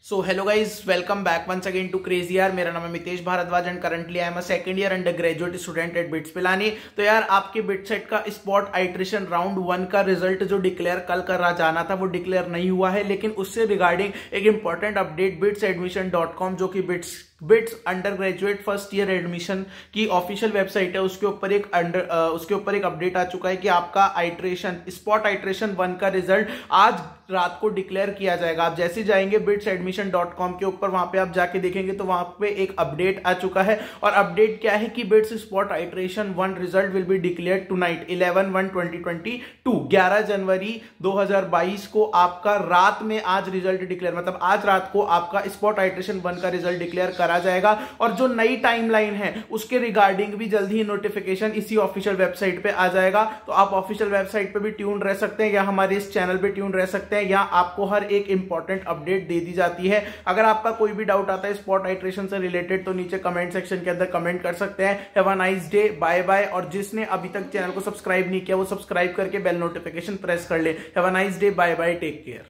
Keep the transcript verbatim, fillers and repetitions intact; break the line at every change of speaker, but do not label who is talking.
So hello guys, welcome back once again to crazy यार। मेरा नाम है Mitesh Bhardwaj and currently I am a second year undergraduate student at BITS Pilani. तो यार आपके बिटसेट का स्पॉट आइट्रेशन राउंड वन का रिजल्ट जो डिक्लेयर कल करा जाना था वो डिक्लेयर नहीं हुआ है, लेकिन उससे रिगार्डिंग एक important update BITS admission dot com जो कि BITS BITS undergraduate first year admission की ऑफिशियल वेबसाइट है, उसके ऊपर एक अंडर उसके ऊपर एक अपडेट आ चुका है कि आपका आइट्रेशन स्पॉट आइट्रेशन वन का रिजल्ट आज रात को डिक्लेयर किया जाएगा। आप जैसे जाएंगे बिट्स एडमिशन डॉट कॉम के ऊपर, वहां पे आप जाके देखेंगे तो वहां पे एक अपडेट आ चुका है। और अपडेट क्या है कि BITS spot iteration one result will be declare tonight eleven one twenty twenty two ग्यारह जनवरी दो हजार बाईस को आपका रात में आज रिजल्ट डिक्लेयर, मतलब आज रात को आपका स्पॉट आइट्रेशन वन का रिजल्ट डिक्लेयर करा जाएगा। और जो नई टाइमलाइन है उसके रिगार्डिंग भी जल्द ही नोटिफिकेशन इसी ऑफिशियल वेबसाइट पे आ जाएगा। तो आप ऑफिशियल वेबसाइट पे भी ट्यून रह सकते हैं या हमारे इस चैनल पे ट्यून रह सकते हैं, या आपको हर एक इंपॉर्टेंट अपडेट दे दी जाती है। अगर आपका कोई भी डाउट आता है स्पॉट आइट्रेशन से रिलेटेड तो नीचे कमेंट सेक्शन के अंदर कमेंट कर सकते हैं। Have a nice day, bye bye. और जिसने अभी तक चैनल को सब्सक्राइब नहीं किया वो सब्सक्राइब करके बेल नोटिफिकेशन प्रेस कर ले। Have a nice day, bye bye, take care.